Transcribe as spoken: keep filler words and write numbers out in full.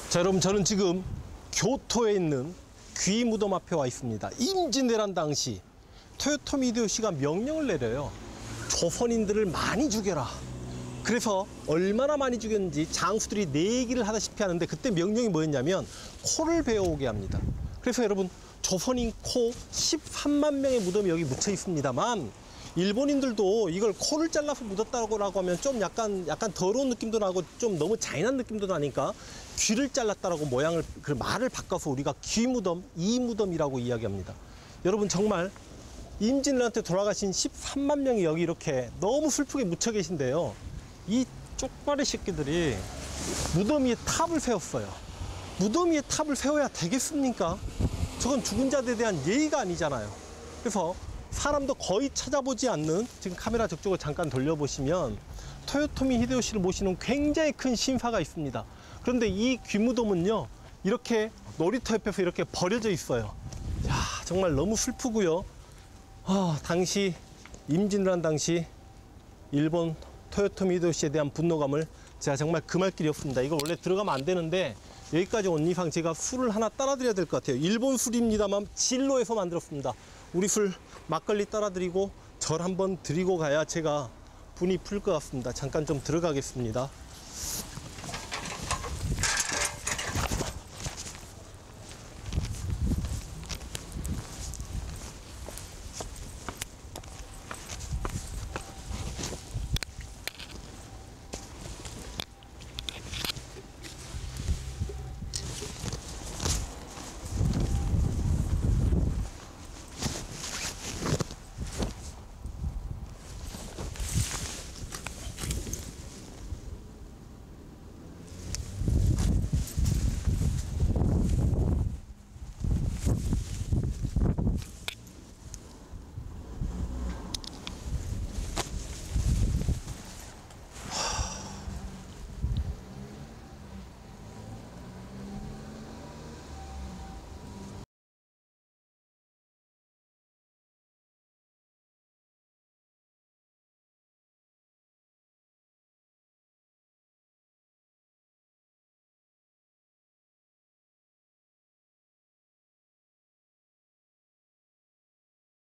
자, 여러분, 저는 지금 교토에 있는 귀무덤 앞에 와 있습니다. 임진왜란 당시 토요토미 히데요시가 명령을 내려요. 조선인들을 많이 죽여라. 그래서 얼마나 많이 죽였는지 장수들이 내기를 하다시피 하는데, 그때 명령이 뭐였냐면 코를 베어오게 합니다. 그래서 여러분, 조선인 코 십삼만 명의 무덤이 여기 묻혀 있습니다만, 일본인들도 이걸 코를 잘라서 묻었다고 하면 좀 약간 약간 더러운 느낌도 나고 좀 너무 잔인한 느낌도 나니까 귀를 잘랐다라고 모양을, 그 말을 바꿔서 우리가 귀무덤, 이무덤이라고 이야기합니다. 여러분, 정말 임진왜란때 돌아가신 십삼만 명이 여기 이렇게 너무 슬프게 묻혀 계신데요, 이 쪽발의 새끼들이 무덤 위에 탑을 세웠어요. 무덤 위에 탑을 세워야 되겠습니까? 저건 죽은 자들에 대한 예의가 아니잖아요. 그래서 사람도 거의 찾아보지 않는, 지금 카메라 저쪽을 잠깐 돌려보시면 토요토미 히데요시를 모시는 굉장히 큰 신사가 있습니다. 그런데 이 귀무덤은요, 이렇게 놀이터 옆에서 이렇게 버려져 있어요. 야, 정말 너무 슬프고요. 아, 당시 임진왜란 당시 일본 토요토미 히데요시에 대한 분노감을 제가 정말 금할 길이 없습니다. 이거 원래 들어가면 안 되는데 여기까지 온 이상 제가 술을 하나 따라 드려야 될 것 같아요. 일본 술입니다만 진로에서 만들었습니다. 우리 술 막걸리 따라 드리고 절 한번 드리고 가야 제가 분이 풀 것 같습니다. 잠깐 좀 들어가겠습니다.